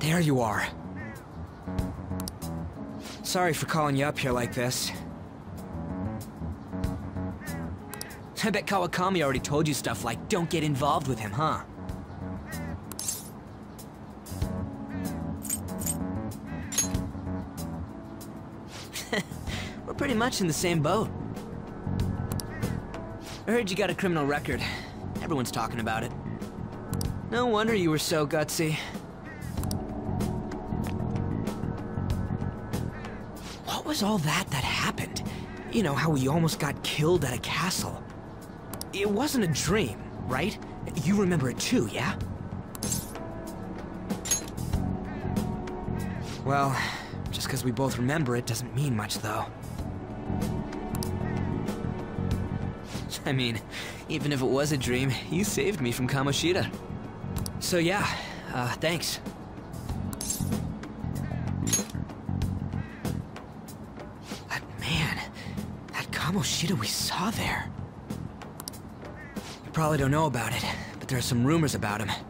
There you are. Sorry for calling you up here like this. I bet Kawakami already told you stuff like, don't get involved with him, huh? We're pretty much in the same boat. I heard you got a criminal record. Everyone's talking about it. No wonder you were so gutsy. What was all that happened? You know, how we almost got killed at a castle. It wasn't a dream, right? You remember it too, yeah? Well, just because we both remember it doesn't mean much, though. I mean, even if it was a dream, you saved me from Kamoshida. So yeah, thanks. But man, that Kamoshida we saw there. You probably don't know about it, but there are some rumors about him.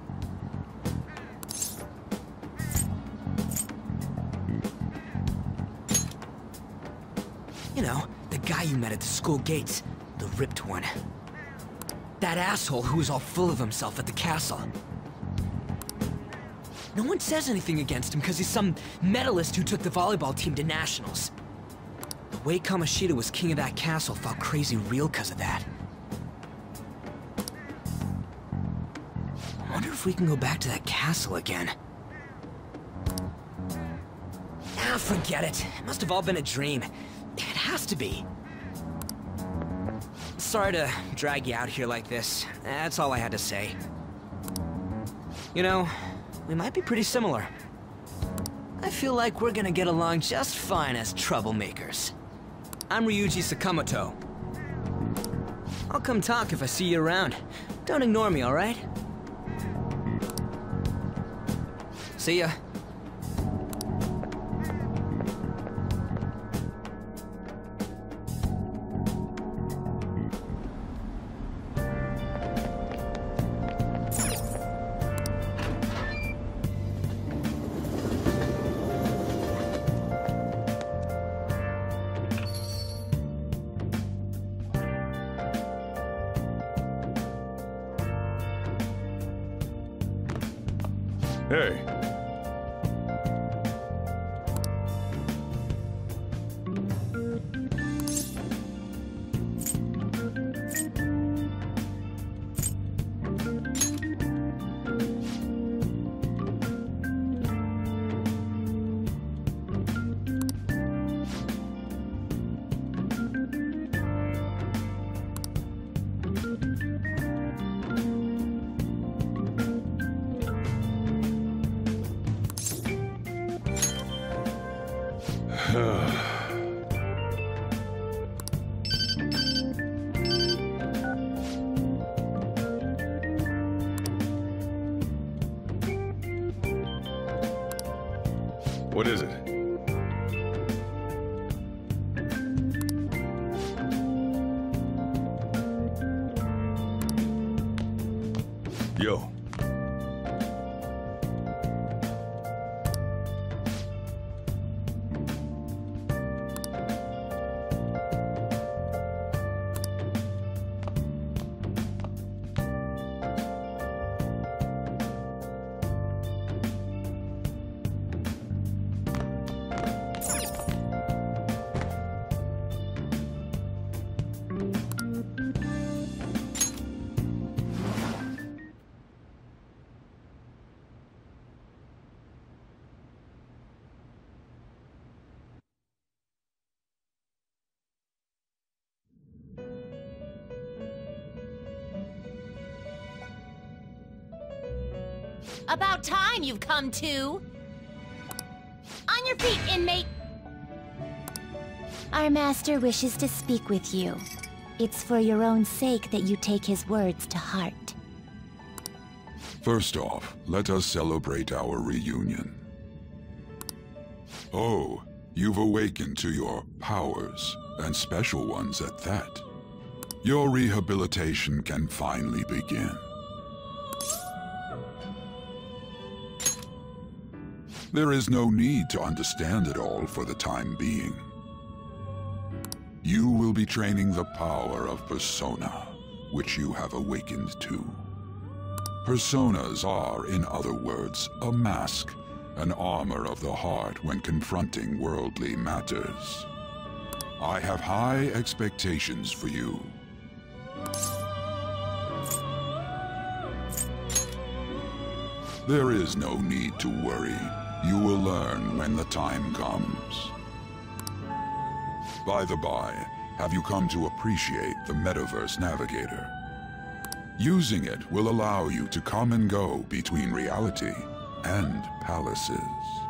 You know, the guy you met at the school gates. The ripped one. That asshole who was all full of himself at the castle. No one says anything against him because he's some medalist who took the volleyball team to nationals. The way Kamoshida was king of that castle felt crazy real because of that. I wonder if we can go back to that castle again. Ah, forget it. It must have all been a dream. It has to be. Sorry to drag you out here like this. That's all I had to say. You know, we might be pretty similar. I feel like we're gonna get along just fine as troublemakers. I'm Ryuji Sakamoto. I'll come talk if I see you around. Don't ignore me, alright? See ya. Hey. What is it? Yo. About time you've come to. On your feet, inmate! Our master wishes to speak with you. It's for your own sake that you take his words to heart. First off, let us celebrate our reunion. Oh, you've awakened to your powers, and special ones at that. Your rehabilitation can finally begin. There is no need to understand it all for the time being. You will be training the power of Persona, which you have awakened to. Personas are, in other words, a mask, an armor of the heart when confronting worldly matters. I have high expectations for you. There is no need to worry. You will learn when the time comes. By the by, have you come to appreciate the Metaverse Navigator? Using it will allow you to come and go between reality and palaces.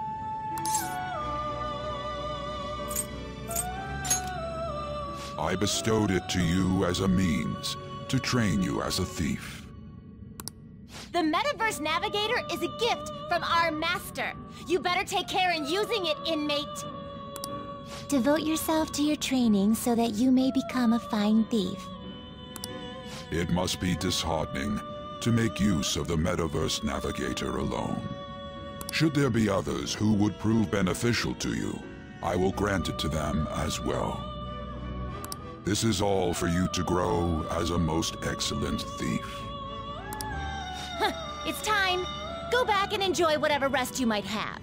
I bestowed it to you as a means to train you as a thief. The Metaverse Navigator is a gift from our master. You better take care in using it, inmate. Devote yourself to your training so that you may become a fine thief. It must be disheartening to make use of the Metaverse Navigator alone. Should there be others who would prove beneficial to you, I will grant it to them as well. This is all for you to grow as a most excellent thief. It's time. Go back and enjoy whatever rest you might have.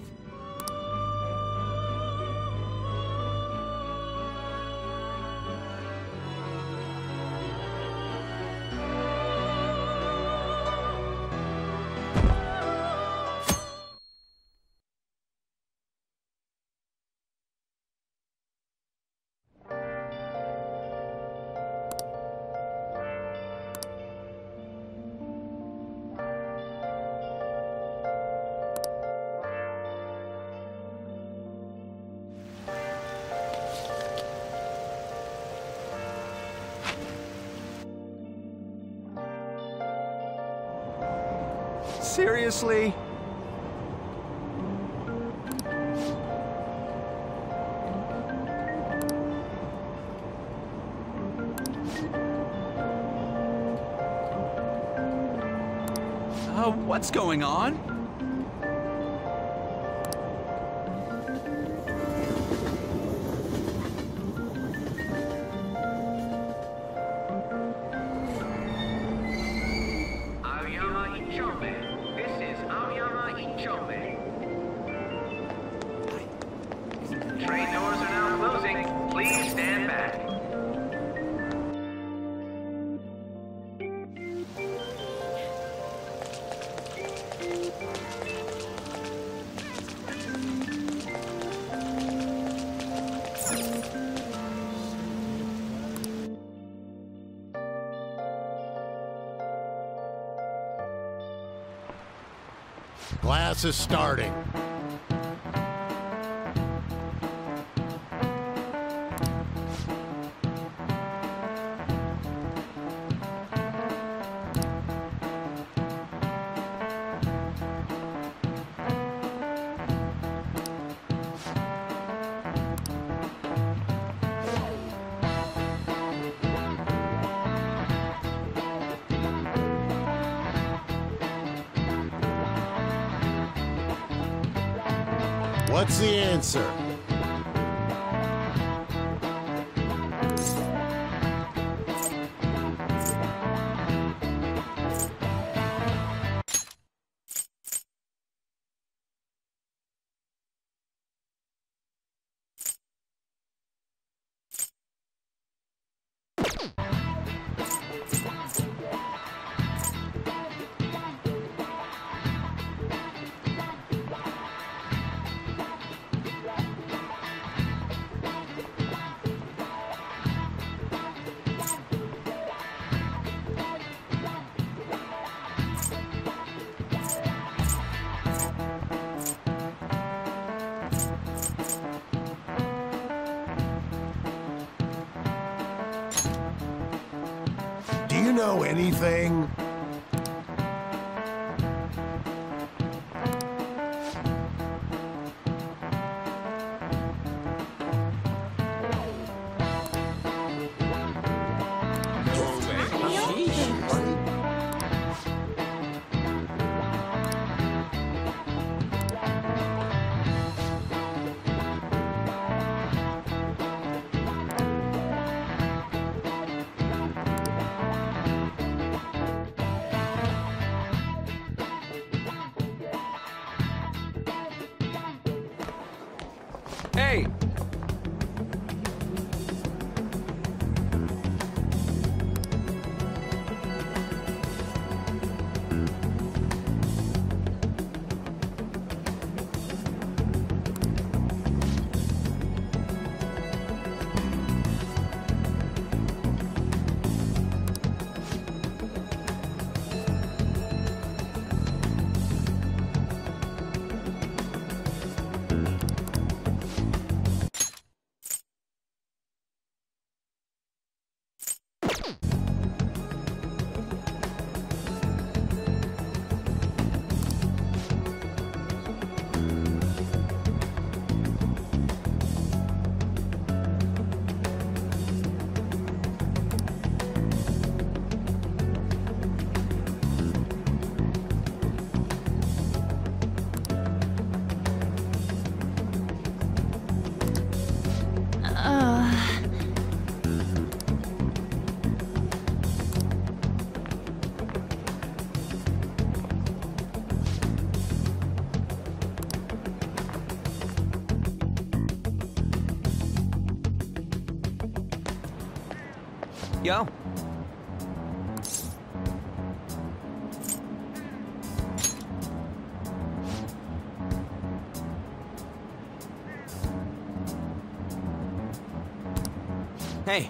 Seriously? What's going on? Train doors are now closing. Please stand back. Class is starting. What's the answer? Do you know anything? Yo. Hey.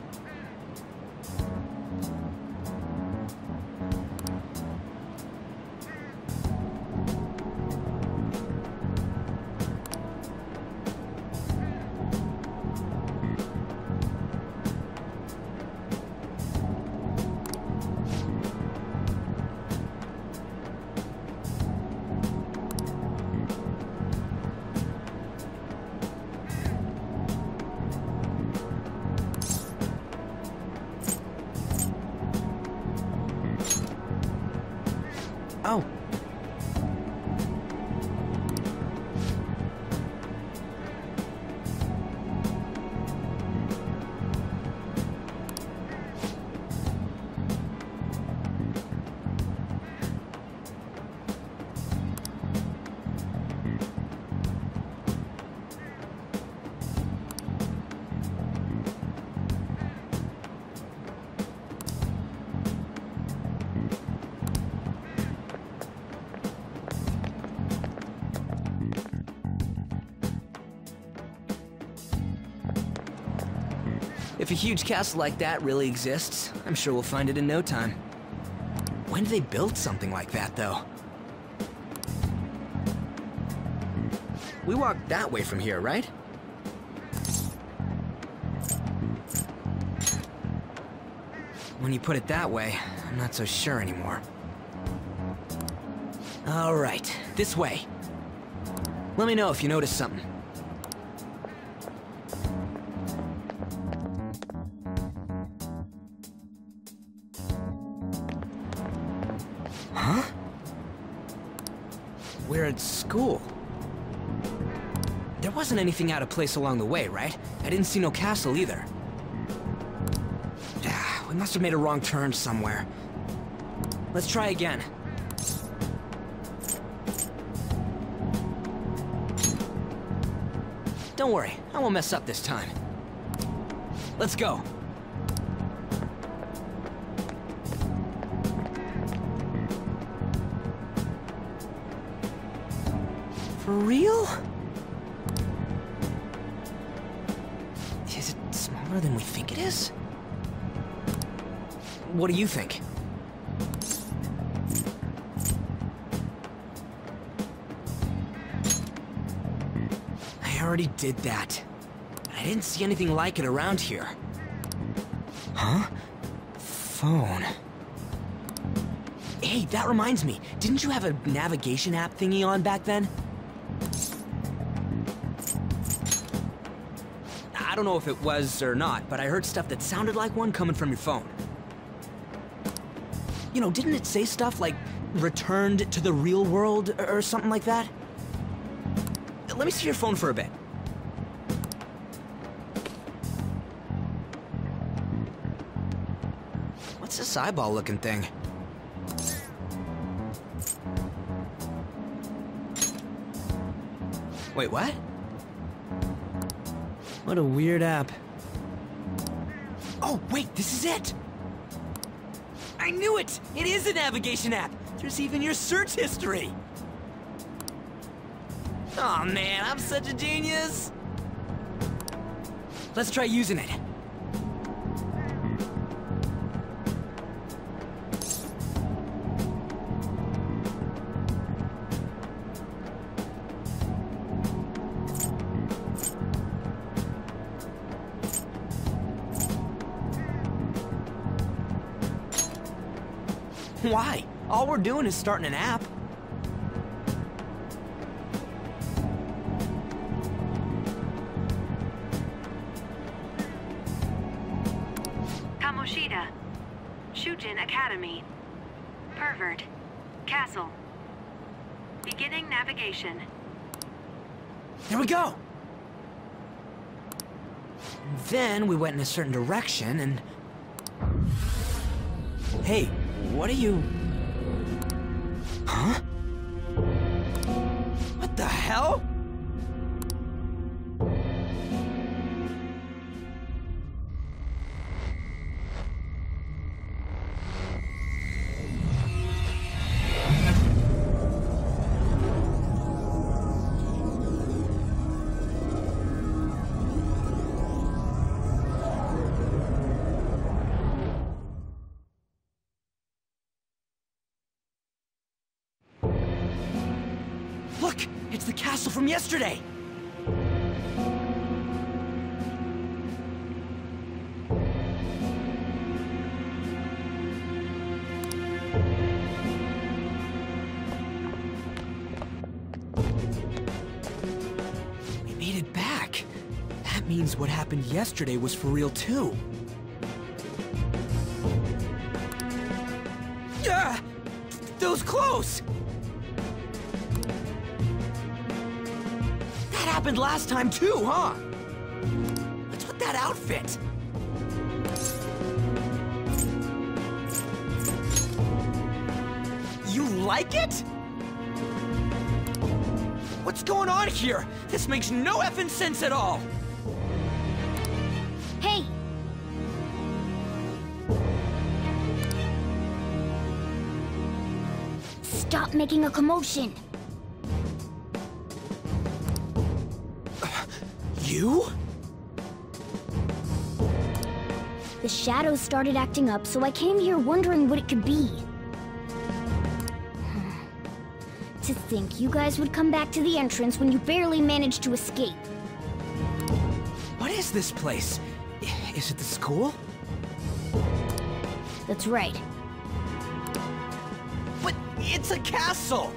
Oh. If a huge castle like that really exists, I'm sure we'll find it in no time. When did they build something like that, though? We walked that way from here, right? When you put it that way, I'm not so sure anymore. All right, this way. Let me know if you notice something. Huh? We're at school. There wasn't anything out of place along the way, right? I didn't see no castle either. We must have made a wrong turn somewhere. Let's try again. Don't worry, I won't mess up this time. Let's go. For real? Is it smaller than we think it is? What do you think? I already did that. I didn't see anything like it around here. Huh? Phone. Hey, that reminds me. Didn't you have a navigation app thingy on back then? I don't know if it was or not, but I heard stuff that sounded like one coming from your phone. You know, didn't it say stuff like, returned to the real world, or something like that? Let me see your phone for a bit. What's this eyeball-looking thing? Wait, what? What a weird app. Oh, wait, this is it! I knew it! It is a navigation app! There's even your search history! Aw, man, I'm such a genius! Let's try using it. Why? All we're doing is starting an app. Kamoshida. Shujin Academy. Pervert. Castle. Beginning navigation. There we go! Then we went in a certain direction and... Hey, what are you... Huh? What the hell? It's the castle from yesterday! We made it back. That means what happened yesterday was for real too. Yeah! Those clothes! That happened last time too, huh? What's with that outfit? You like it? What's going on here? This makes no effing sense at all! Hey! Stop making a commotion! You? The shadows started acting up, so I came here wondering what it could be. To think you guys would come back to the entrance when you barely managed to escape. What is this place? Is it the school? That's right. But it's a castle!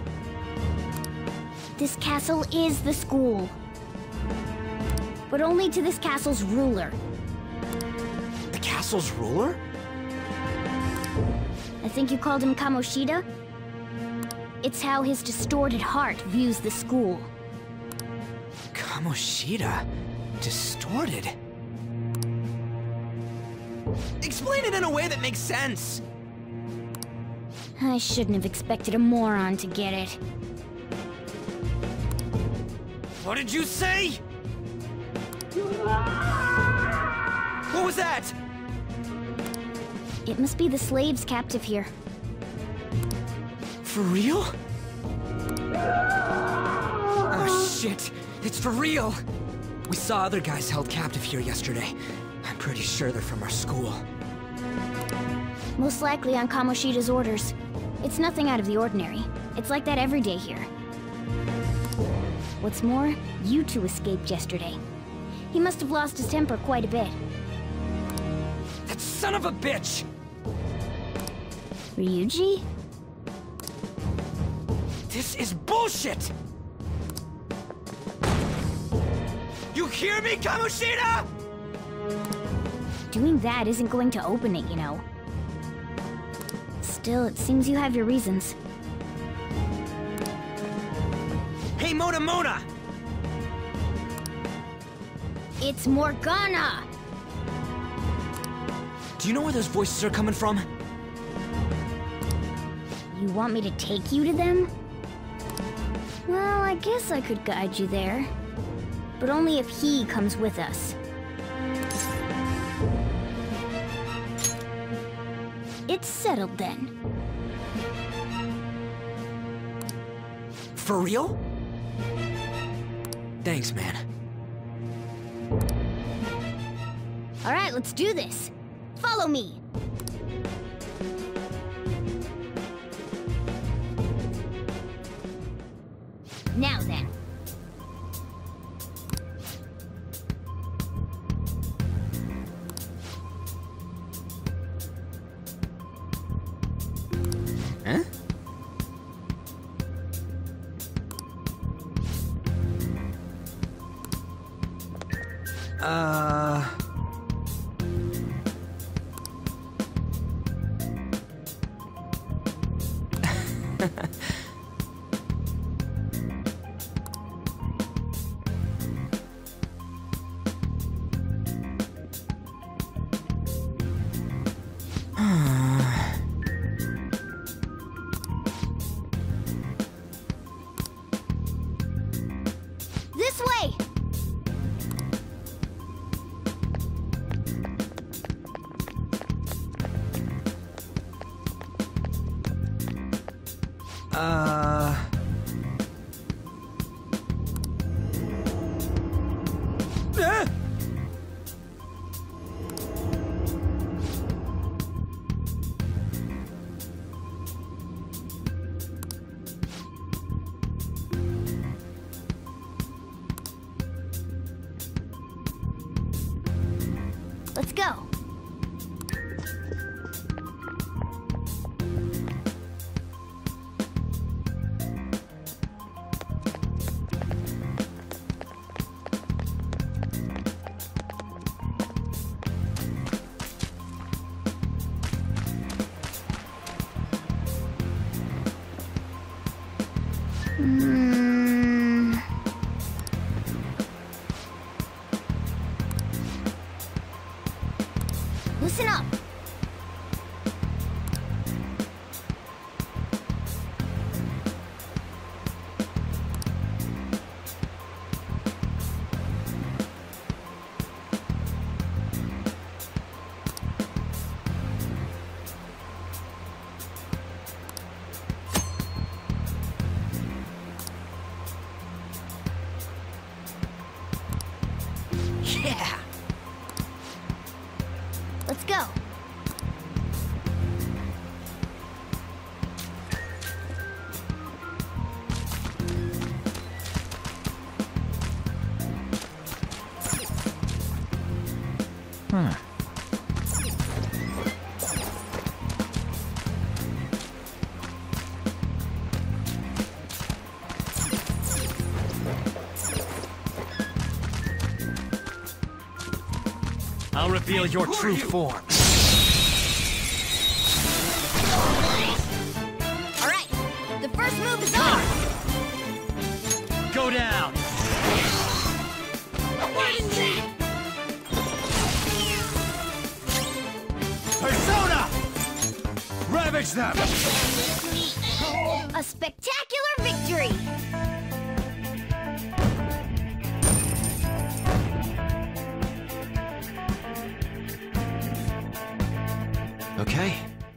This castle is the school. But only to this castle's ruler. The castle's ruler? I think you called him Kamoshida? It's how his distorted heart views the school. Kamoshida? Distorted? Explain it in a way that makes sense! I shouldn't have expected a moron to get it. What did you say? What was that? It must be the slaves captive here. For real? Oh shit, it's for real! We saw other guys held captive here yesterday. I'm pretty sure they're from our school. Most likely on Kamoshida's orders. It's nothing out of the ordinary. It's like that every day here. What's more, you two escaped yesterday. He must have lost his temper quite a bit. That son of a bitch! Ryuji? This is bullshit! You hear me, Kamoshida?! Doing that isn't going to open it, you know. Still, it seems you have your reasons. Hey, Mona Mona! It's Morgana! Do you know where those voices are coming from? You want me to take you to them? Well, I guess I could guide you there. But only if he comes with us. It's settled then. For real? Thanks, man. Alright, let's do this. Follow me! Now then. Huh? This way! Listen up. Yeah! Let's go. I'll reveal your true form. All right, the first move is on. Go down! Persona! Ravage them! A spectacular victory. Okay.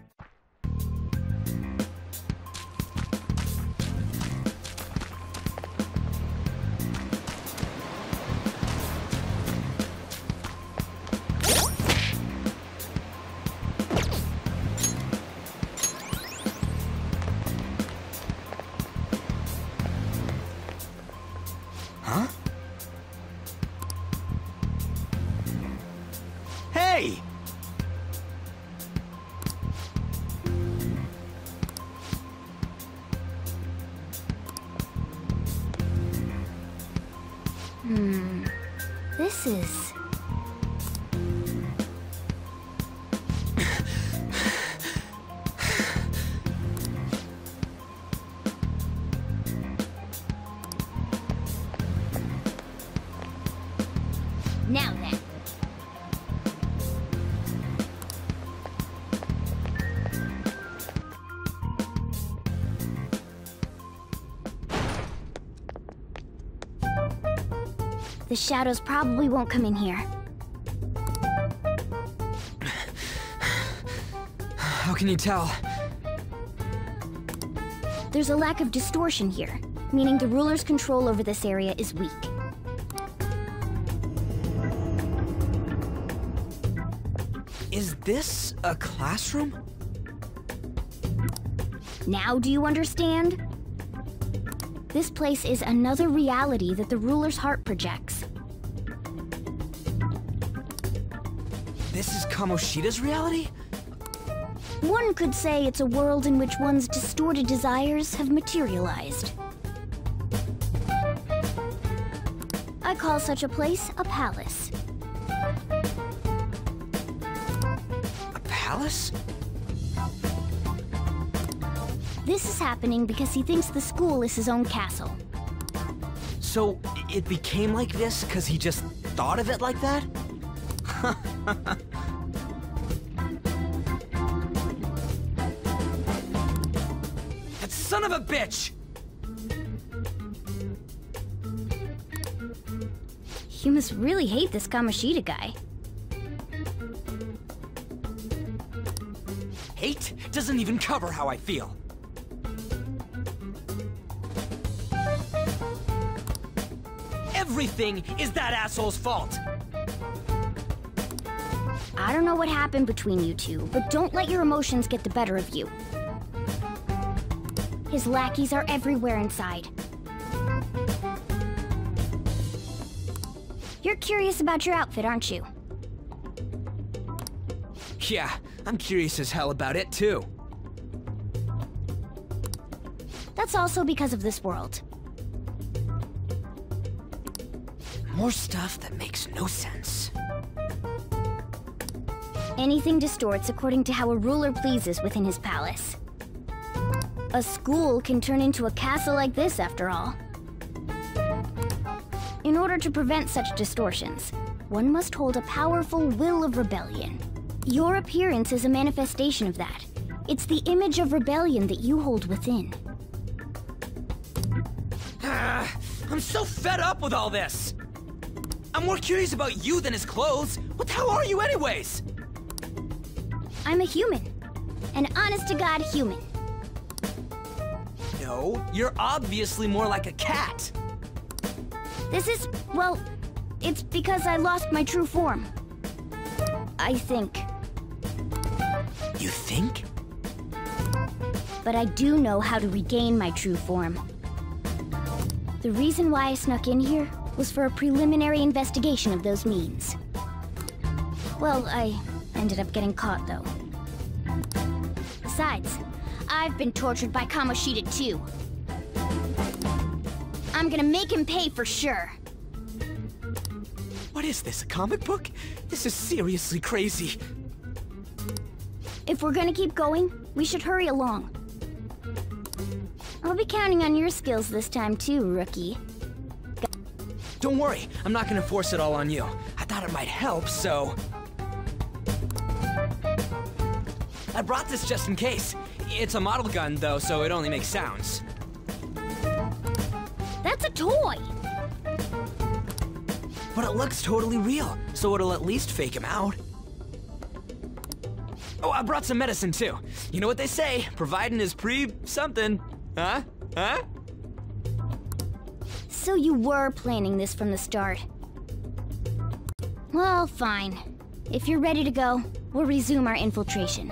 Huh? Hey! This is... Now then. The shadows probably won't come in here. How can you tell? There's a lack of distortion here, meaning the ruler's control over this area is weak. Is this a classroom? Now do you understand? This place is another reality that the ruler's heart projects. This is Kamoshida's reality? One could say it's a world in which one's distorted desires have materialized. I call such a place a palace. A palace? This is happening because he thinks the school is his own castle. So, it became like this because he just thought of it like that? That son of a bitch! You must really hate this Kamoshida guy. Hate doesn't even cover how I feel. Everything is that asshole's fault! I don't know what happened between you two, but don't let your emotions get the better of you. His lackeys are everywhere inside. You're curious about your outfit, aren't you? Yeah, I'm curious as hell about it too. That's also because of this world. More stuff that makes no sense. Anything distorts according to how a ruler pleases within his palace. A school can turn into a castle like this, after all. In order to prevent such distortions, one must hold a powerful will of rebellion. Your appearance is a manifestation of that. It's the image of rebellion that you hold within. I'm so fed up with all this! I'm more curious about you than his clothes. What the hell are you anyways? I'm a human. An honest-to-God human. No, you're obviously more like a cat. This is, well, it's because I lost my true form. I think. You think? But I do know how to regain my true form. The reason why I snuck in here was for a preliminary investigation of those means. Well, I ended up getting caught, though. Besides, I've been tortured by Kamoshida, too. I'm gonna make him pay for sure. What is this, a comic book? This is seriously crazy. If we're gonna keep going, we should hurry along. I'll be counting on your skills this time, too, rookie. Don't worry, I'm not gonna force it all on you. I thought it might help, so... I brought this just in case. It's a model gun, though, so it only makes sounds. That's a toy! But it looks totally real, so it'll at least fake him out. Oh, I brought some medicine, too. You know what they say, providing is something. Huh? Huh? So you were planning this from the start. Well, fine. If you're ready to go, we'll resume our infiltration.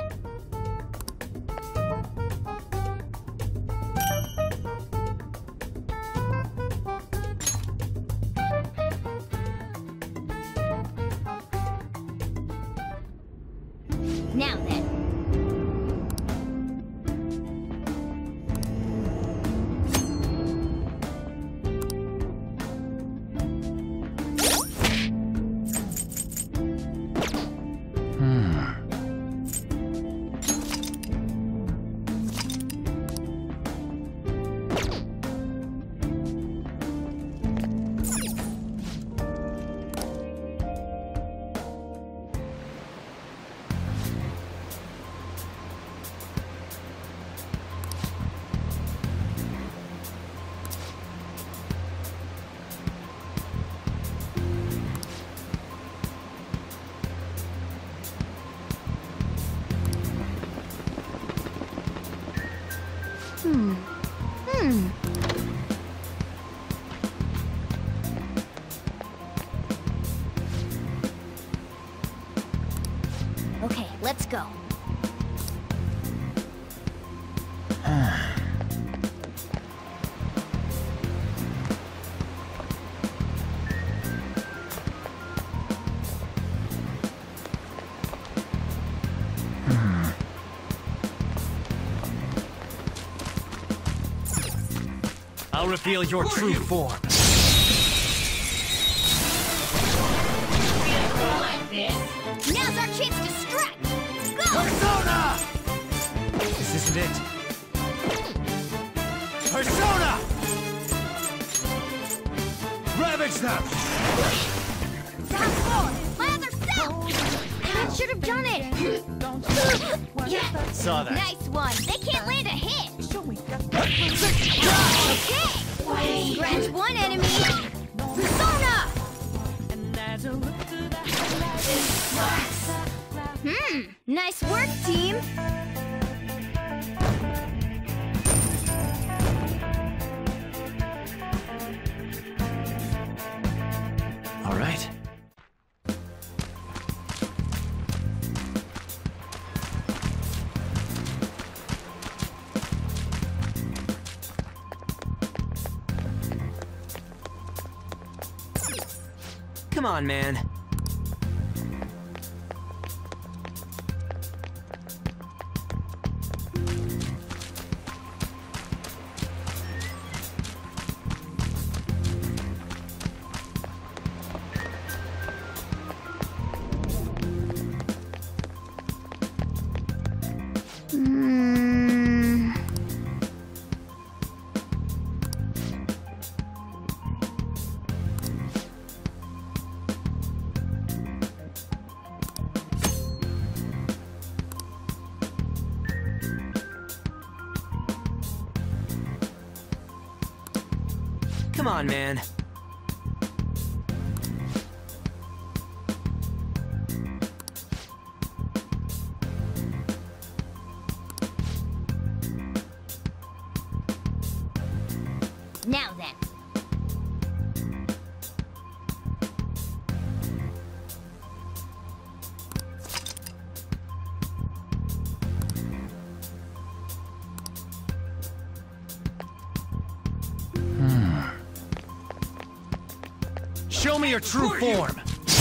Now then. Okay, let's go. I'll reveal your true form. Now's our chance to strike! Go! Persona! This isn't it. Persona! Ravage them! Round four! My other self! That should have done it! Yeah! Saw that. Nice one! They can't land a hit! Okay! Scratch one enemy! Persona! Nice work, team! All right. Come on, man. Come on, man. Now then. Show me your true form!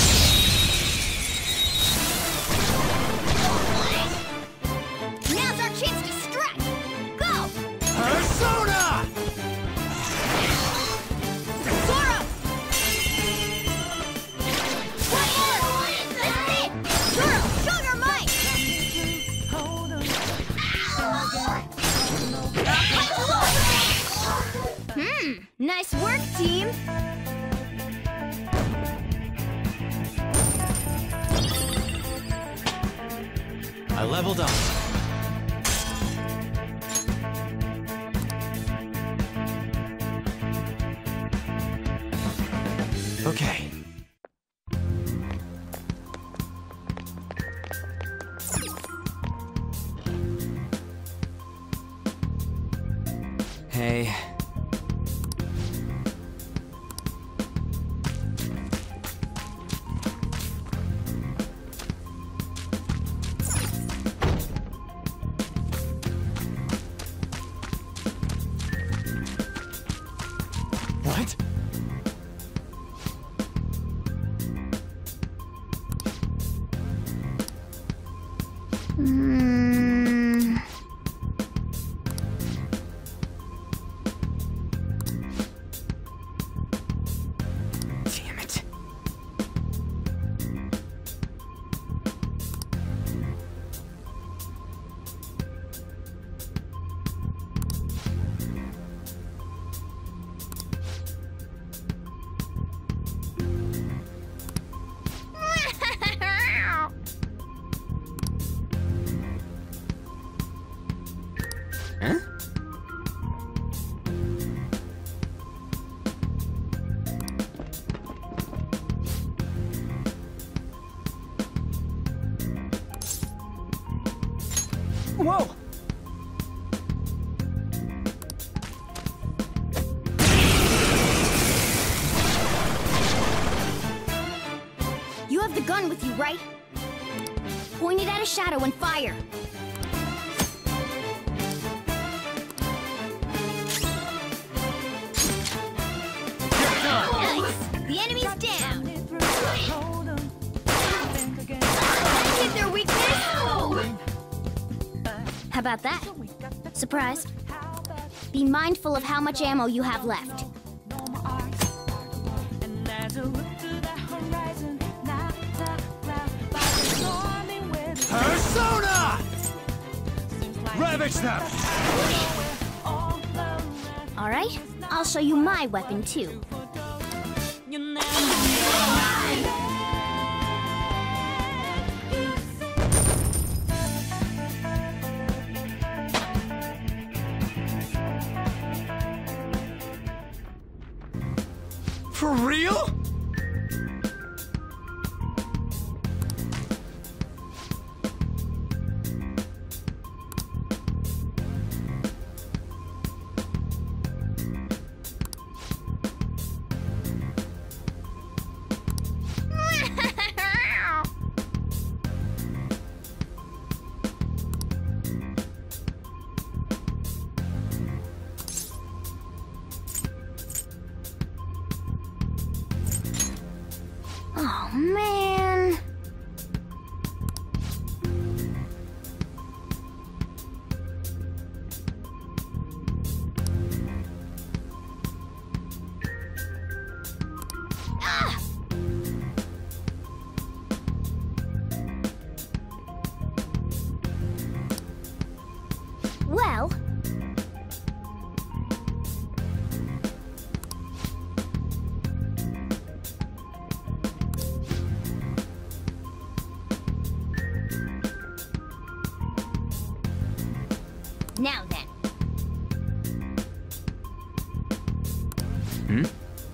Now's our chance to strike! Go! Persona! Zoro! One more! That's it! Zoro, show your might! Nice work, team! I leveled up. Okay. Hey. What? Damn it. Huh? Whoa! You have the gun with you, right? Point it at a shadow and fire. Nice! The enemy's down! Hit their weakness! How about that? Surprised? Be mindful of how much ammo you have left. Persona! Ravage them! Alright, I'll show you my weapon too. For real? Oh, man. Ah! Well... Now then. Hmm?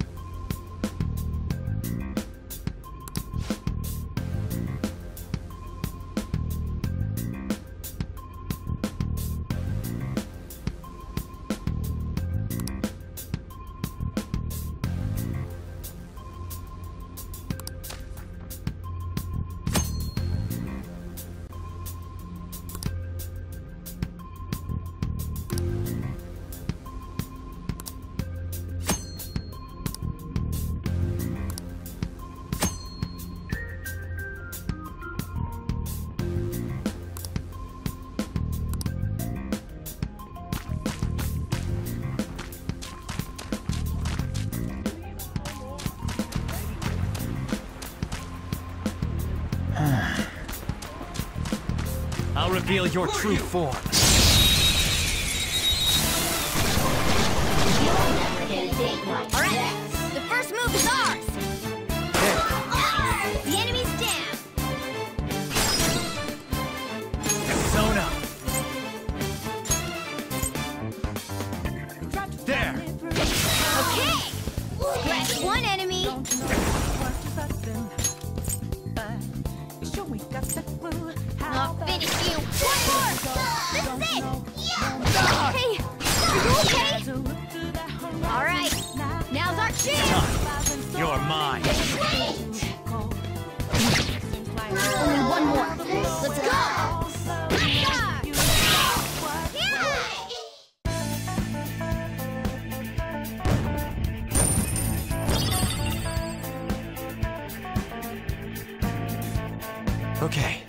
I'll reveal your true form. Alright, the first move is ours! The enemy's down! Zone up. There! Okay! Scratch one enemy! I'll finish you! One more! This is it! Yeah! Hey! Are you okay? Alright, now's our chance! You're mine. Only one more. Let's go! Okay.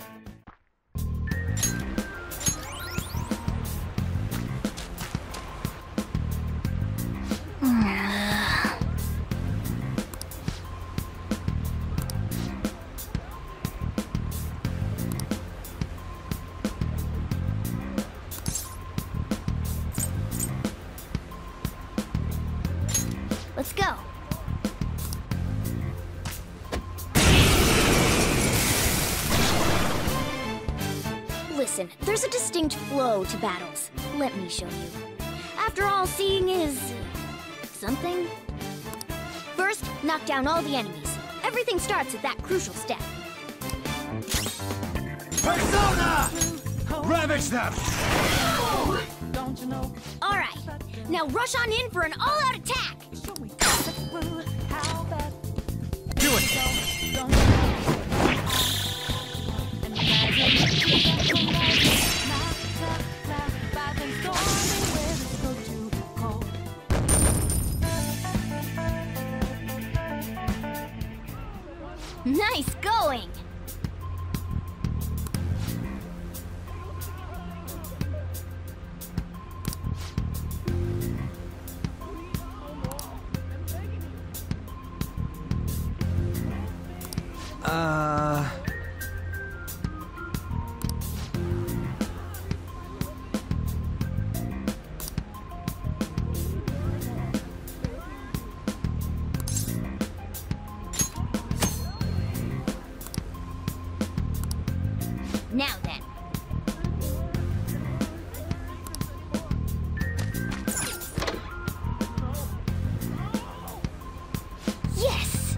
Let's go. Listen, there's a distinct flow to battles. Let me show you. After all, seeing is... something? First, knock down all the enemies. Everything starts at that crucial step. Persona! Ravage them! Alright, now rush on in for an all-out attack! Do it! Nice going! Now then. Yes!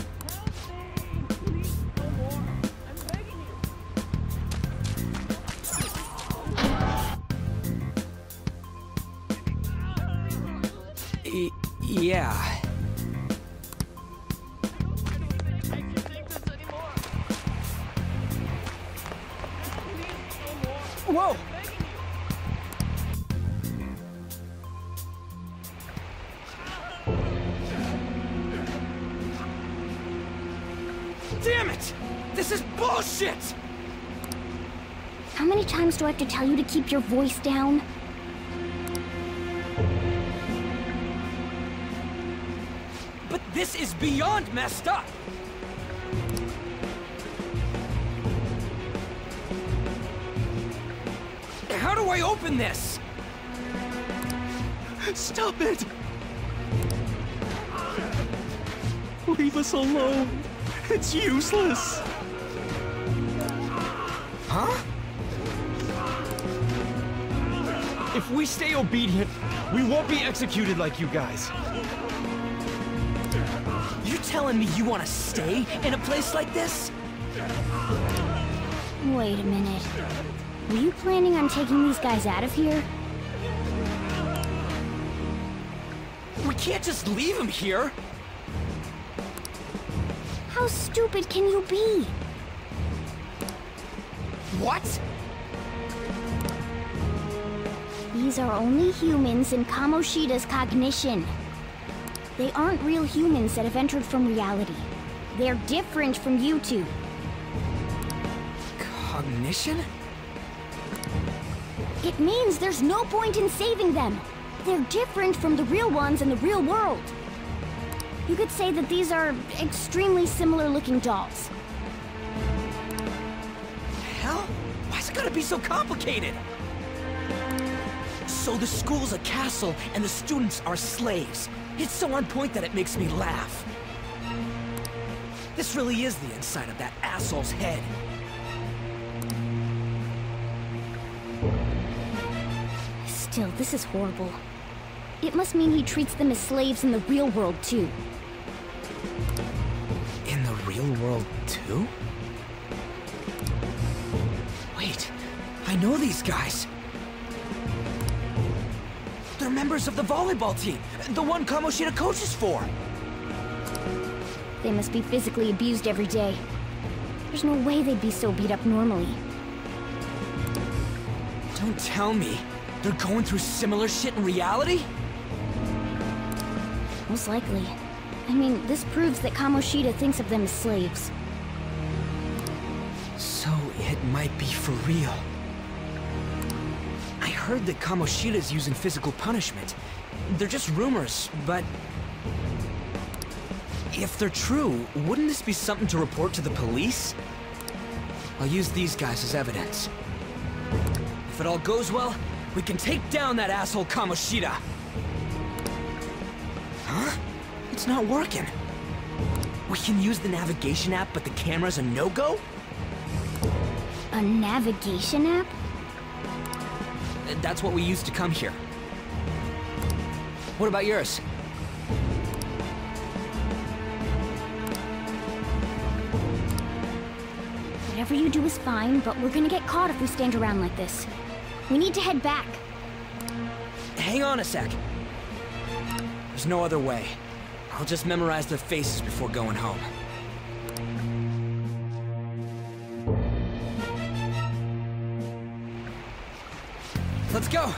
Yeah. Whoa! Damn it! This is bullshit! How many times do I have to tell you to keep your voice down? But this is beyond messed up! How do I open this? Stop it! Leave us alone. It's useless. Huh? If we stay obedient, we won't be executed like you guys. telling me you want to stay in a place like this? Wait a minute. Were you planning on taking these guys out of here? We can't just leave him here. How stupid can you be? What? These are only humans in Kamoshida's cognition. They aren't real humans that have entered from reality. They're different from you two. Cognition? It means there's no point in saving them. They're different from the real ones in the real world. You could say that these are extremely similar looking dolls. Hell? Why's it gotta be so complicated? So the school's a castle and the students are slaves. It's so on point that it makes me laugh. This really is the inside of that asshole's head. Still, this is horrible. It must mean he treats them as slaves in the real world, too. In the real world, too? Wait, I know these guys. They're members of the volleyball team, the one Kamoshida coaches for. They must be physically abused every day. There's no way they'd be so beat up normally. Don't tell me they're going through similar shit in reality? Most likely. I mean, this proves that Kamoshida thinks of them as slaves. So it might be for real. I heard that Kamoshida's using physical punishment. They're just rumors, but... if they're true, wouldn't this be something to report to the police? I'll use these guys as evidence. If it all goes well, we can take down that asshole Kamoshida! Huh? It's not working. We can use the navigation app, but the camera's a no-go? A navigation app? That's what we used to come here. What about yours? Whatever you do is fine, but we're gonna get caught if we stand around like this. We need to head back. Hang on a sec. There's no other way. I'll just memorize their faces before going home. Let's go!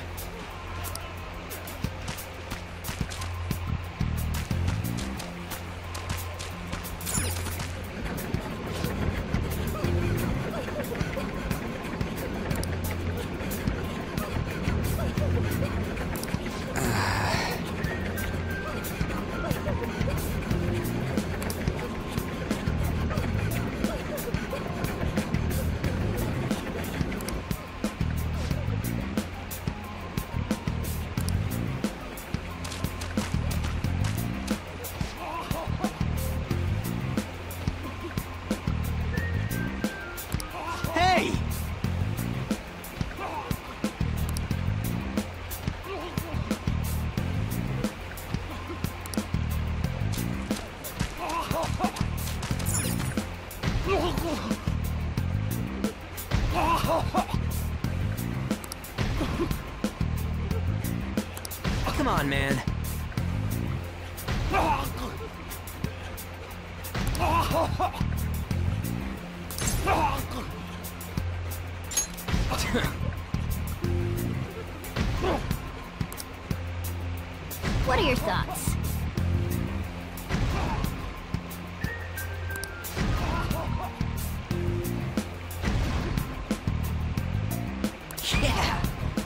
Come on, man. What are your thoughts? Yeah!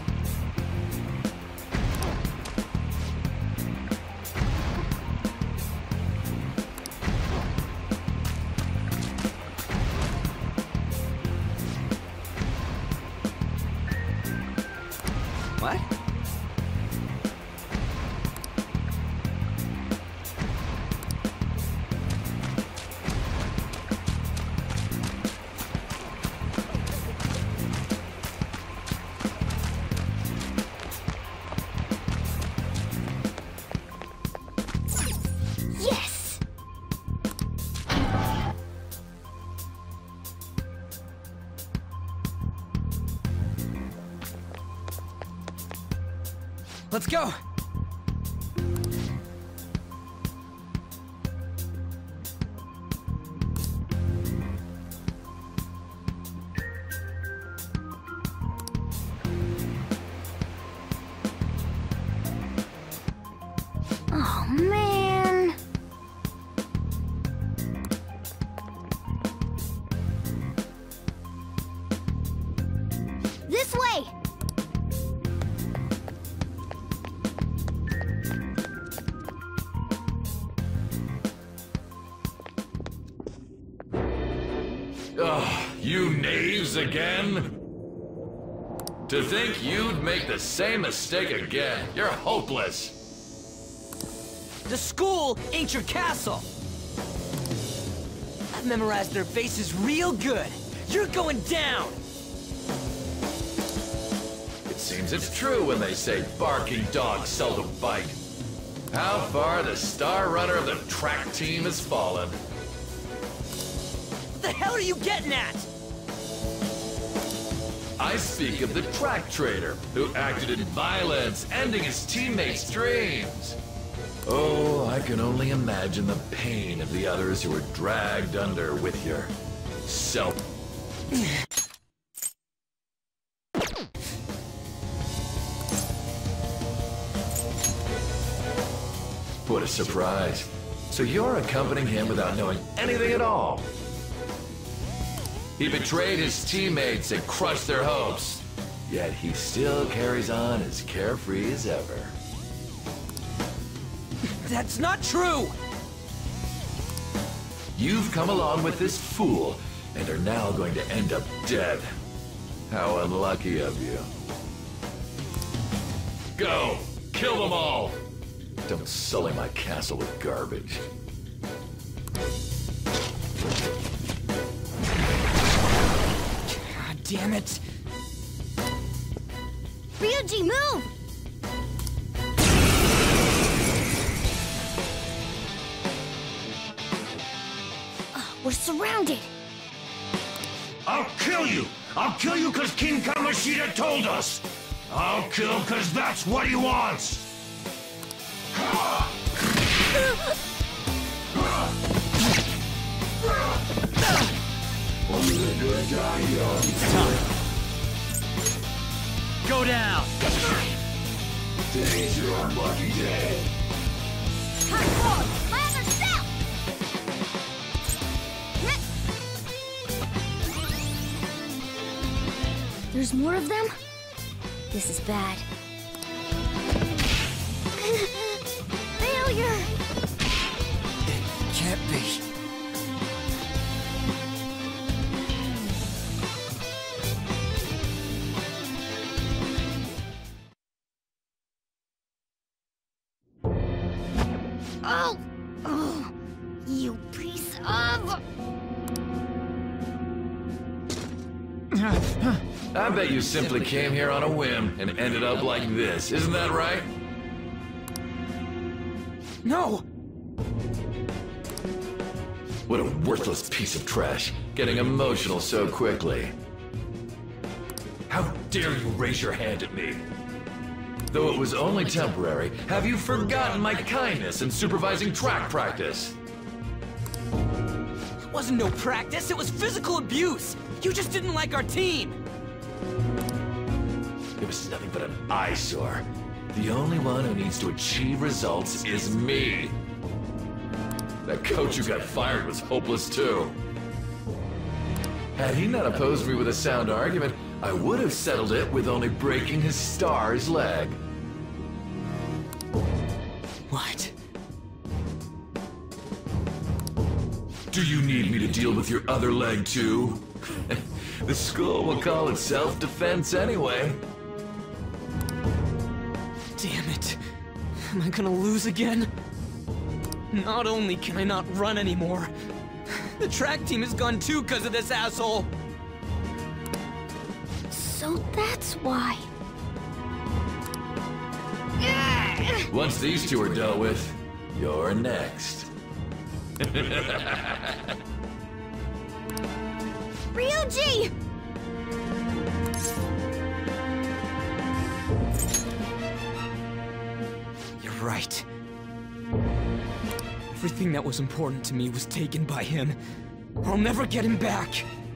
What? Yes! Let's go! Oh, man. This way! Ugh, you knaves again? To think you'd make the same mistake again. You're hopeless. The school ain't your castle! I've memorized their faces real good. You're going down! It seems it's true when they say barking dogs seldom bite. How far the star runner of the track team has fallen. What the hell are you getting at? I speak of the track trader who acted in violence, ending his teammates' dreams. Oh, I can only imagine the pain of the others who were dragged under with your self. What a surprise. So you're accompanying him without knowing anything at all. He betrayed his teammates and crushed their hopes. Yet he still carries on as carefree as ever. That's not true! You've come along with this fool and are now going to end up dead. How unlucky of you. Go! Kill them all! Don't sully my castle with garbage. God damn it! Ryuji, move! We're surrounded! I'll kill you! I'll kill you because King Kamoshida told us! I'll kill because that's what he wants! It's time. Go down! Today's your unlucky day. Hardcore! My other self! There's more of them? This is bad. Failure! It can't be. Oh! Oh! You piece of... I bet you simply came here on a whim and ended up like this, isn't that right? No! What a worthless piece of trash, getting emotional so quickly. How dare you raise your hand at me? Though it was only temporary, have you forgotten my kindness in supervising track practice? It wasn't no practice, it was physical abuse! You just didn't like our team! It was nothing but an eyesore. The only one who needs to achieve results is me. That coach who got fired was hopeless too. Had he not opposed me with a sound argument, I would have settled it with only breaking his star's leg. What? Do you need me to deal with your other leg too? The school will call it self-defense anyway. Damn it. Am I gonna lose again? Not only can I not run anymore, the track team is gone too because of this asshole. So that's why. Once these two are dealt with, you're next. Ryuji! right. Everything that was important to me was taken by him. I'll never get him back.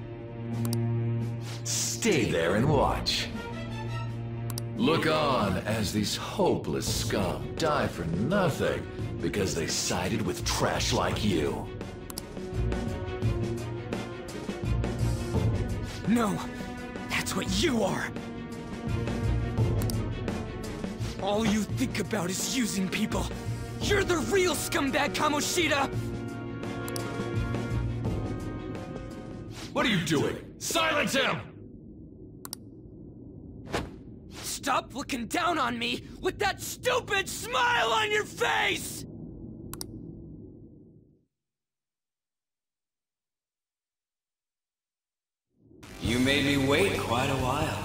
Stay there and watch. Look on as these hopeless scum die for nothing because they sided with trash like you. No, that's what you are. All you think about is using people. You're the real scumbag, Kamoshida! What are you doing? Silence him! Stop looking down on me with that stupid smile on your face! You made me wait quite a while.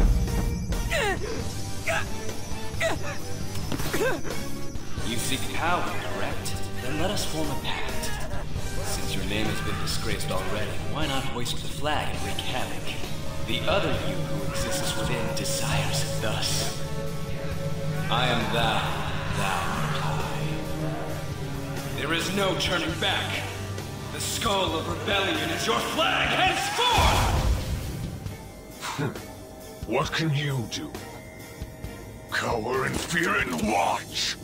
You seek power, correct? Then let us form a pact. Since your name has been disgraced already, why not hoist the flag and wreak havoc? The other you who exists within desires it thus. I am thou, thou art I. There is no turning back. The skull of rebellion is your flag henceforth! What can you do? Cower in fear and watch!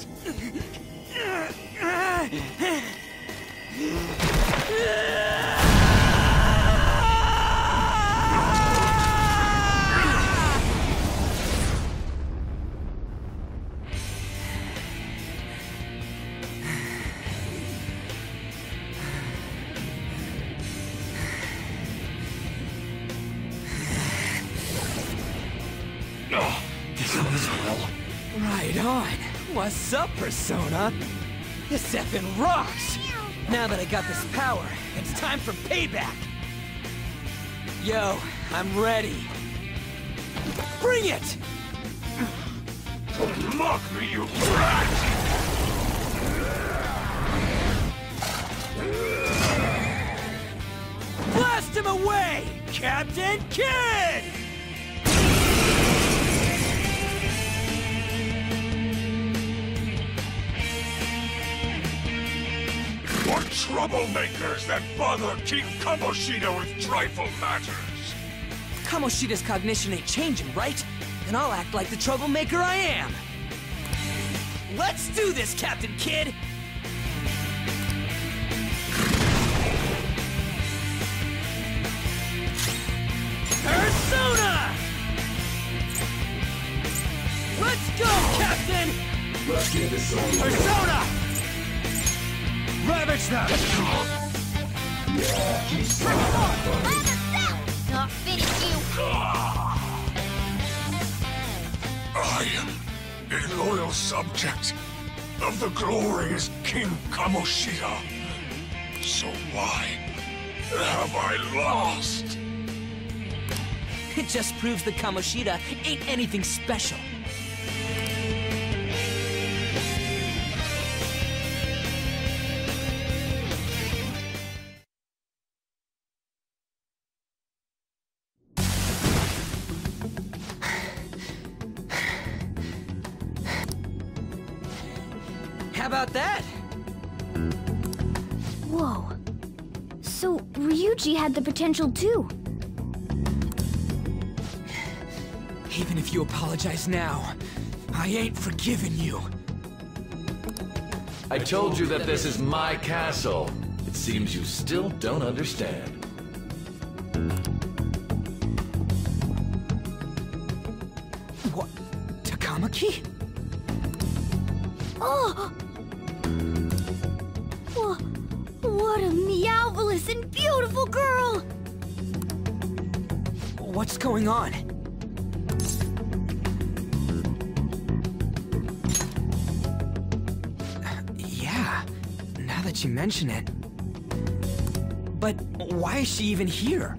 This goes well. Right on. What's up, Persona? This effing rocks! Now that I got this power, it's time for payback! Yo, I'm ready. Bring it! Mock me, you brat! Blast him away, Captain Kidd! What troublemakers that bother King Kamoshida with trifle matters? Kamoshida's cognition ain't changing, right? Then I'll act like the troublemaker I am. Let's do this, Captain Kidd! Persona! Let's go, Captain! Let's get this over. Persona! Ravage that! Not finish you. I am a loyal subject of the glorious King Kamoshida. So why have I lost? It just proves that Kamoshida ain't anything special. How about that? Whoa. So, Ryuji had the potential too. Even if you apologize now, I ain't forgiving you. I told you that this is my castle. It seems you still don't understand. What? Takamaki? Oh! What a meowvelous and beautiful girl! What's going on? Yeah, now that you mention it. But why is she even here?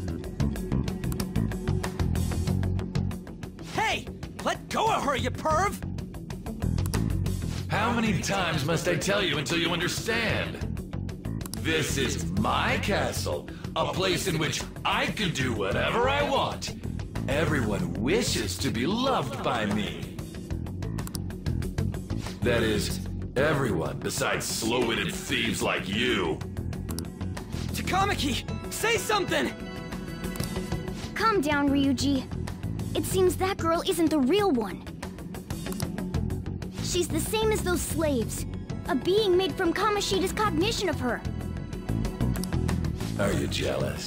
Hey! Let go of her, you perv! How many times must I tell you until you understand? This is my castle, a place in which I can do whatever I want. Everyone wishes to be loved by me. That is, everyone besides slow-witted thieves like you. Takamaki, say something! Calm down, Ryuji. It seems that girl isn't the real one. She's the same as those slaves. A being made from Kamoshida's cognition of her. Are you jealous?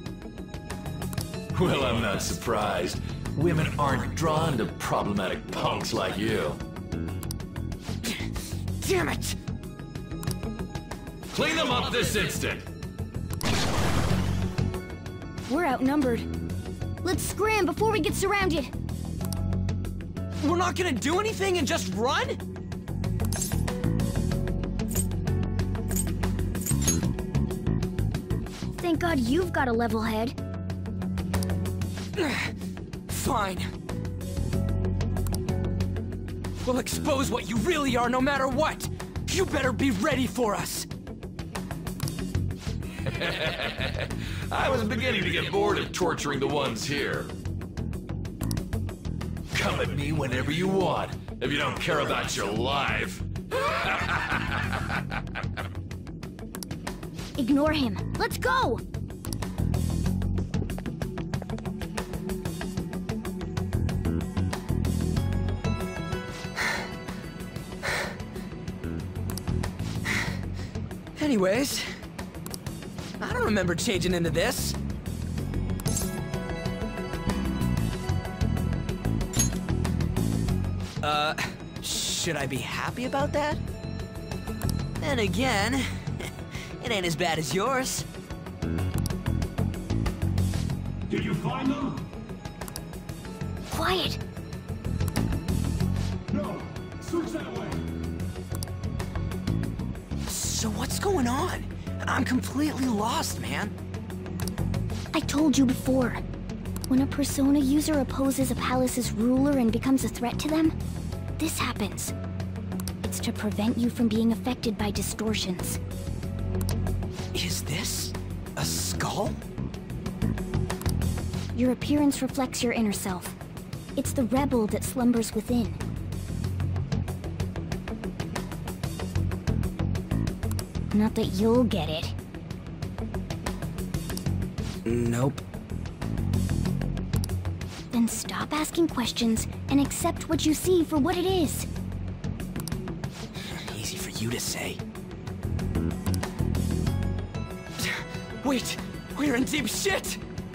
Well, I'm not surprised. Women aren't drawn to problematic punks like you. Damn it! Clean them up this instant! We're outnumbered. Let's scram before we get surrounded. We're not gonna do anything and just run? Thank God you've got a level head. Fine. We'll expose what you really are no matter what. You better be ready for us. I was beginning to get bored of torturing the ones here. Come at me whenever you want, if you don't care about your life. Ignore him. Let's go! Anyways, I don't remember changing into this. Should I be happy about that? Then again, it ain't as bad as yours. Did you find them? Quiet! No. Switch that way. So what's going on? I'm completely lost, man. I told you before. When a Persona user opposes a palace's ruler and becomes a threat to them, this happens. It's to prevent you from being affected by distortions. Is this a skull? Your appearance reflects your inner self. It's the rebel that slumbers within. Not that you'll get it. Nope. Then stop asking questions and accept what you see for what it is. Easy for you to say. Wait, we're in deep shit!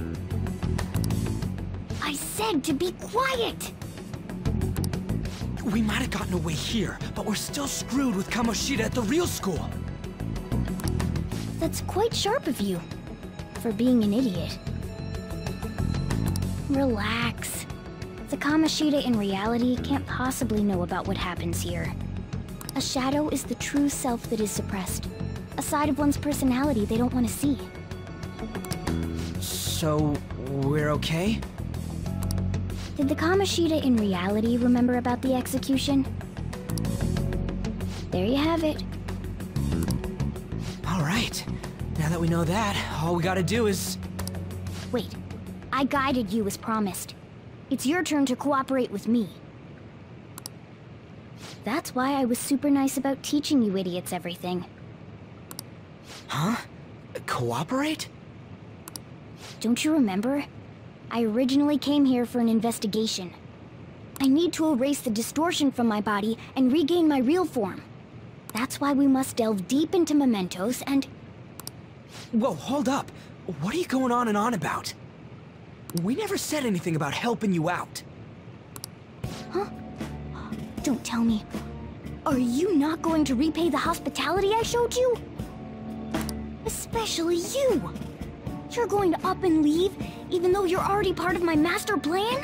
I said to be quiet! We might have gotten away here, but we're still screwed with Kamoshida at the real school. That's quite sharp of you, for being an idiot. Relax. The Kamoshida in reality can't possibly know about what happens here. A shadow is the true self that is suppressed. A side of one's personality they don't want to see. So, we're okay? Did the Kamoshida in reality remember about the execution? There you have it. Alright. Now that we know that, all we gotta do is... Wait. I guided you as promised. It's your turn to cooperate with me. That's why I was super nice about teaching you idiots everything. Huh? Cooperate? Don't you remember? I originally came here for an investigation. I need to erase the distortion from my body and regain my real form. That's why we must delve deep into mementos and... Whoa, hold up. What are you going on and on about? We never said anything about helping you out. Huh? Don't tell me. Are you not going to repay the hospitality I showed you? Especially you! You're going to up and leave, even though you're already part of my master plan?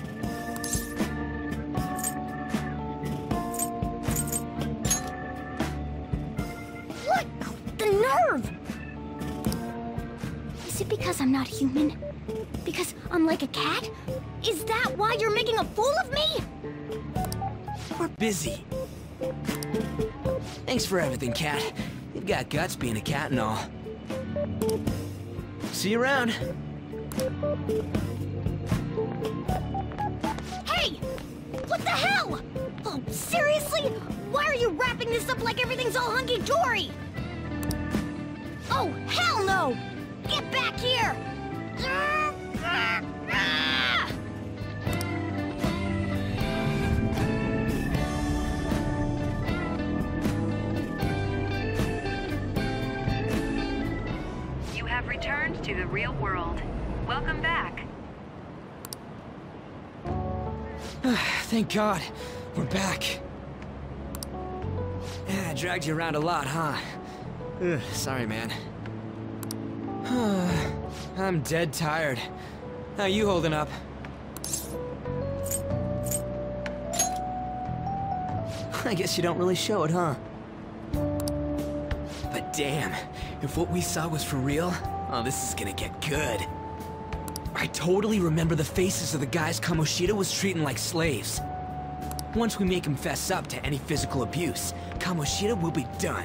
What? The nerve! Is it because I'm not human? Because I'm like a cat? Is that why you're making a fool of me? We're busy. Thanks for everything, Cat. You've got guts being a cat and all. See you around. Hey! What the hell? Oh, seriously? Why are you wrapping this up like everything's all hunky-dory? Oh, hell no! Get back here! You have returned to the real world. Welcome back. Thank God. We're back. Yeah, I dragged you around a lot, huh? Ugh, sorry, man. I'm dead tired. How you holding up? I guess you don't really show it, huh? But damn, if what we saw was for real, oh, this is gonna get good. I totally remember the faces of the guys Kamoshida was treating like slaves. Once we make him fess up to any physical abuse, Kamoshida will be done.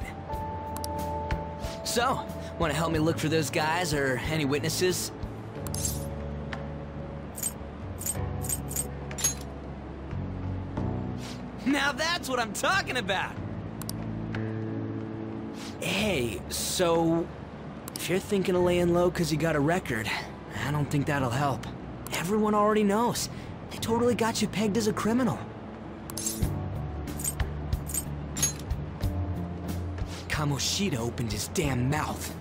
So, want to help me look for those guys or any witnesses? Now that's what I'm talking about! Hey, so... if you're thinking of laying low because you got a record, I don't think that'll help. Everyone already knows. They totally got you pegged as a criminal. Kamoshida opened his damn mouth.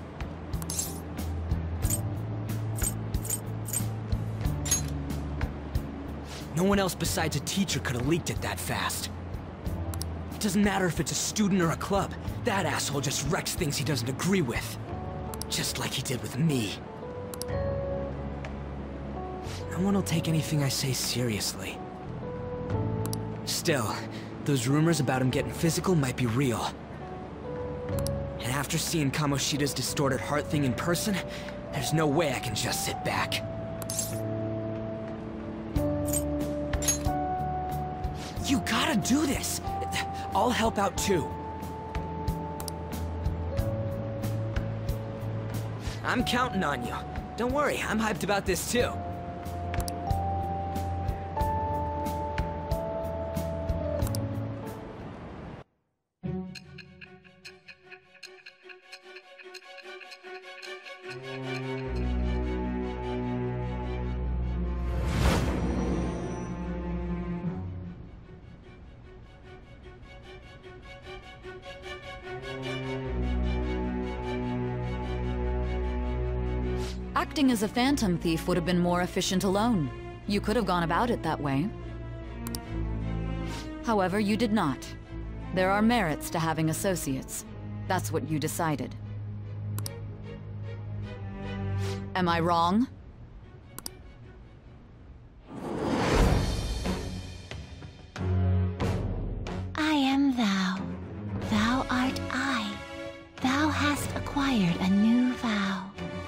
No one else besides a teacher could have leaked it that fast. It doesn't matter if it's a student or a club. That asshole just wrecks things he doesn't agree with. Just like he did with me. No one will take anything I say seriously. Still, those rumors about him getting physical might be real. And after seeing Kamoshida's distorted heart thing in person, there's no way I can just sit back. You gotta do this! I'll help out too. I'm counting on you. Don't worry, I'm hyped about this too. Acting as a phantom thief would have been more efficient alone. You could have gone about it that way. However, you did not. There are merits to having associates. That's what you decided. Am I wrong? I am thou. Thou art I. Thou hast acquired a new vow.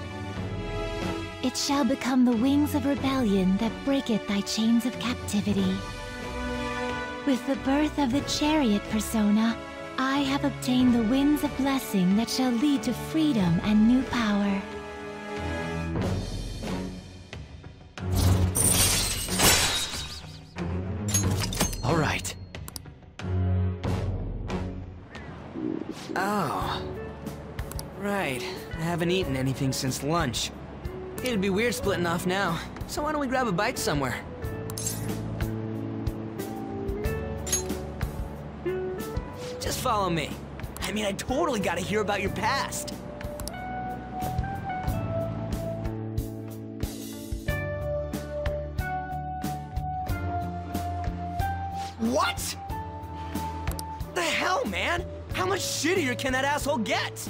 It shall become the wings of rebellion that breaketh thy chains of captivity. With the birth of the chariot persona, I have obtained the winds of blessing that shall lead to freedom and new power. All right. Oh. Right. I haven't eaten anything since lunch. It'd be weird splitting off now, so why don't we grab a bite somewhere? Just follow me. I mean, I totally gotta hear about your past. What? The hell, man? How much shittier can that asshole get?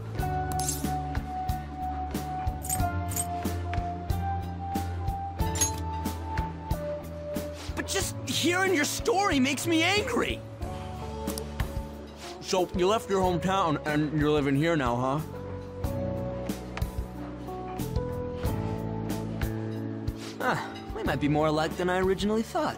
But just hearing your story makes me angry. So, you left your hometown and you're living here now, huh? Huh, we might be more alike than I originally thought.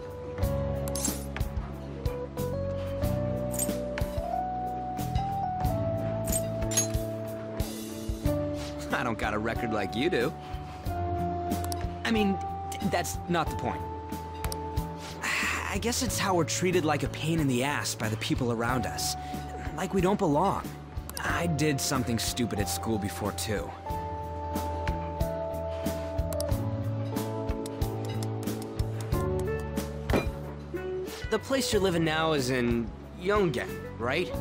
I don't got a record like you do. I mean, that's not the point. I guess it's how we're treated like a pain in the ass by the people around us. Like we don't belong. I did something stupid at school before, too. The place you're living now is in Yongen, right?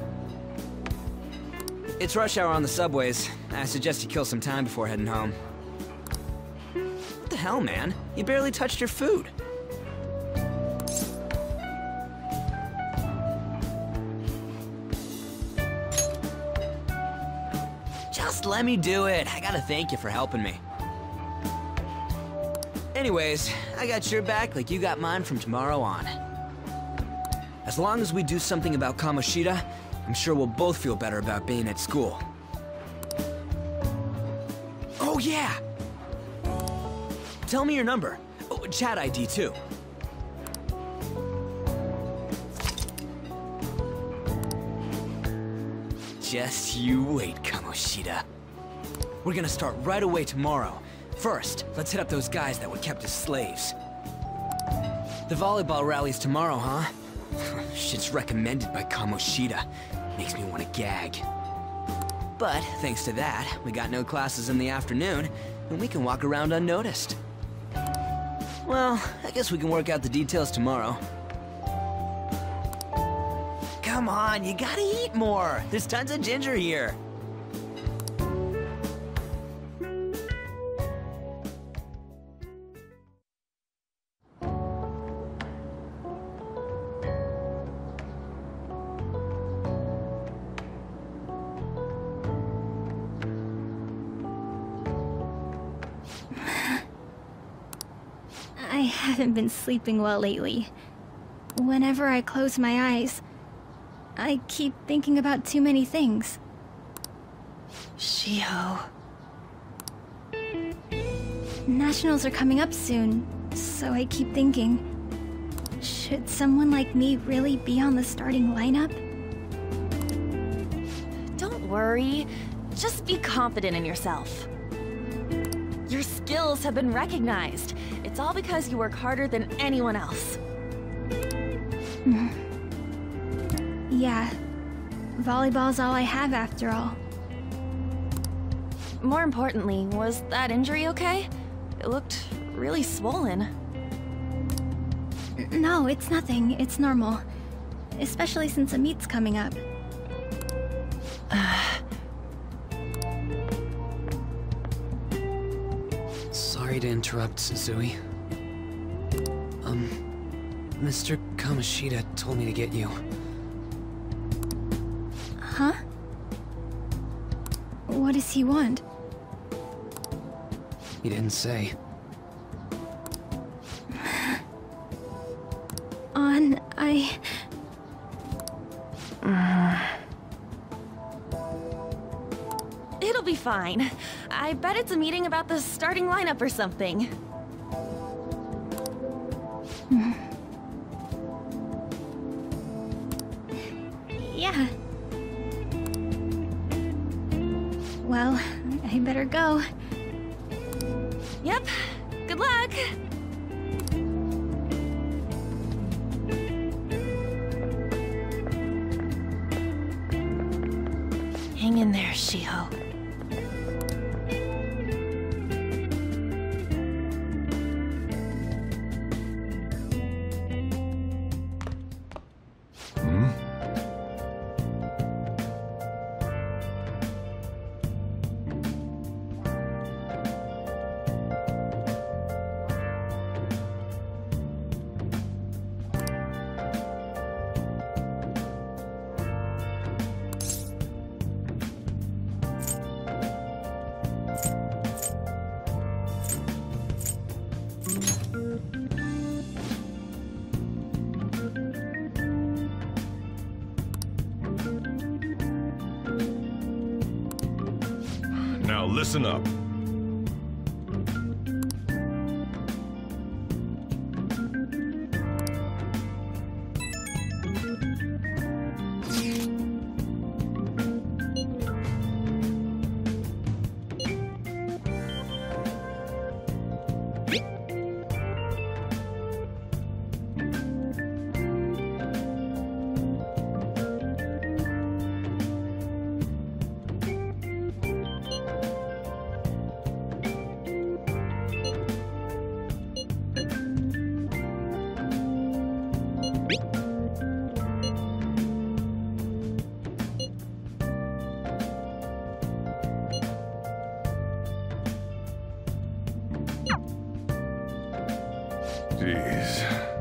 It's rush hour on the subways. I suggest you kill some time before heading home. What the hell, man? You barely touched your food. Just let me do it. I gotta thank you for helping me. Anyways, I got your back like you got mine from tomorrow on. As long as we do something about Kamoshida, I'm sure we'll both feel better about being at school. Oh yeah! Tell me your number. Oh, chat ID too. Just you wait, Kamoshida. We're gonna start right away tomorrow. First, let's hit up those guys that were kept as slaves. The volleyball rally's tomorrow, huh? Shit's recommended by Kamoshida. Makes me want to gag. But, thanks to that, we got no classes in the afternoon, and we can walk around unnoticed. Well, I guess we can work out the details tomorrow. Come on, you gotta eat more! There's tons of ginger here! I haven't been sleeping well lately. Whenever I close my eyes, I keep thinking about too many things. Shiho. Nationals are coming up soon, so I keep thinking, should someone like me really be on the starting lineup? Don't worry. Just be confident in yourself. Your skills have been recognized. It's all because you work harder than anyone else. Yeah. Volleyball's all I have after all. More importantly, was that injury okay? It looked really swollen. No, it's nothing. It's normal. Especially since a meet's coming up. Sorry to interrupt, Suzui. Mr. Kamoshida told me to get you. Huh? What does he want? He didn't say. It'll be fine. I bet it's a meeting about the starting lineup or something. Yeah. Well, I better go. Yep. Good luck! Hang in there, Shiho. Now listen up. Jeez.